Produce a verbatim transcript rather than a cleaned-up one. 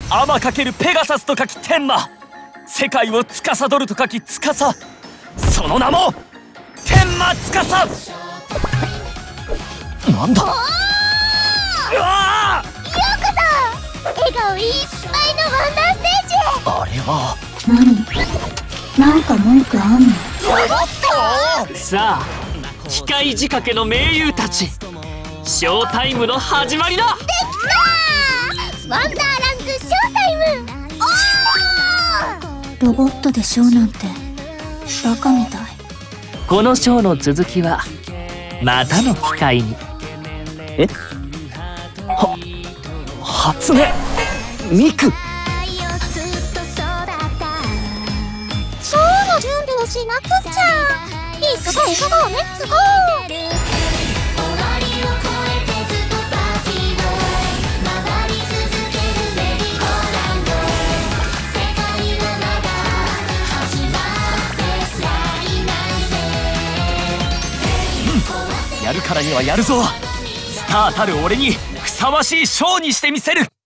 アマ×ペガサスと書き天魔、世界を司ると書き司、その名も天魔司。なんだ。うわようこそ笑顔いっぱいのワンダーステージへ。 あれは何？なんか文句あんの？ さあ、機械仕掛けの盟友たち、ショータイムの始まりだ。 できたー！ワンダーランズショータイム。おー！ ロボットでショーなんてバカみたい。 このショーの続きはまたの機会に。 え？は初音ミク。 ショーの準備をしなくちゃ。急ごう急ごうレッツゴー。 やるからにはやるぞ。スターたる俺にふさわしいショーにしてみせる。